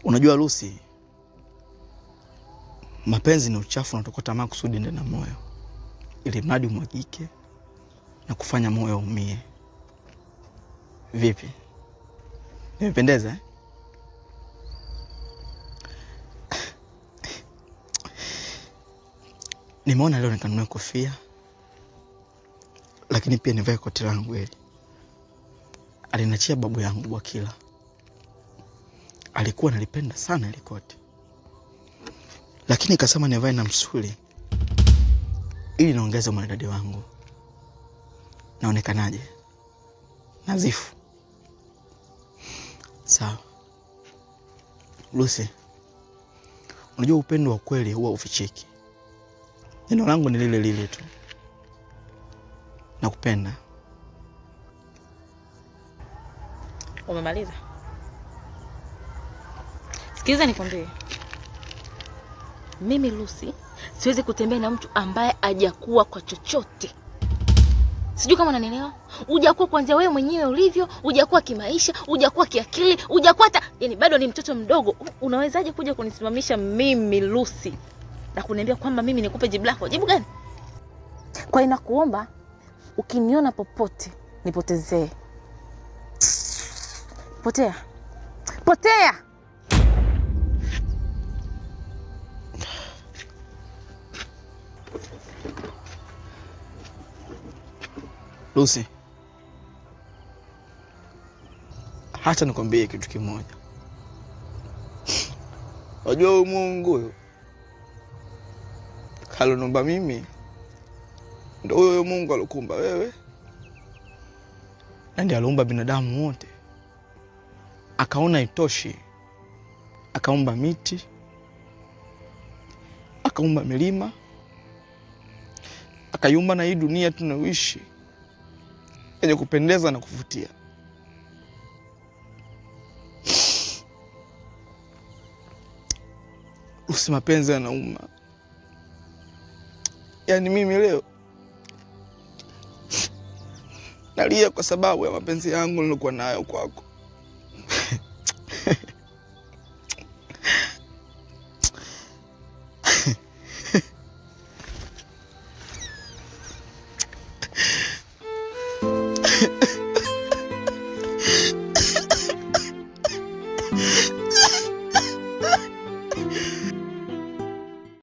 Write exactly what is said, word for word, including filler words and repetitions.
Unajua Lucy, mapenzi ni uchafu unatokota makusudi ndani ya moyo, ili mradi umwagike na kufanya moyo umie. Vipi? Nimependeza eh? Nimeona leo nikanunue kofia, lakini pia nivae koti langu hili. Alinachia babu yangu Wakila. Alikuwa analipenda sana ile koti. Lakini kasema nivae na msuli ili naongeza maridadi wangu. Naonekanaje? Nadhifu. Sawa. Lucy, unajua upendo wa kweli huwa ufichiki. Neno langu ni lile lile tu. Nakupenda. Umemaliza? Sikiliza nikwambie. Mimi Lucy siwezi kutembea na mtu ambaye hajakuwa kwa chochote. Sijui kama unanielewa? Hujakuwa kuanzia wewe mwenyewe ulivyo, hujakuwa kimaisha, hujakuwa kiakili, hujakuwa hata, yani bado ni mtoto mdogo. Unawezaje kuja kunisimamisha mimi Lucy na kuniambia kwamba mimi nikupe jibu lako? Jibu gani? Kwa ina kuomba ukiniona popote nipotezee. Potea. Potea. Lucy, hata nikwambie kitu kimoja. Wajua Mungu kaloniumba mimi, ndio huyo Mungu alokuumba wewe. Na ndiye aliumba binadamu wote. Akaona itoshi, akaumba miti, akaumba milima, akaiumba na hii dunia tunayoishi yenye kupendeza na kuvutia. Lucy, mapenzi yanauma. Yaani mimi leo nalia kwa sababu ya mapenzi yangu nilikuwa nayo kwako.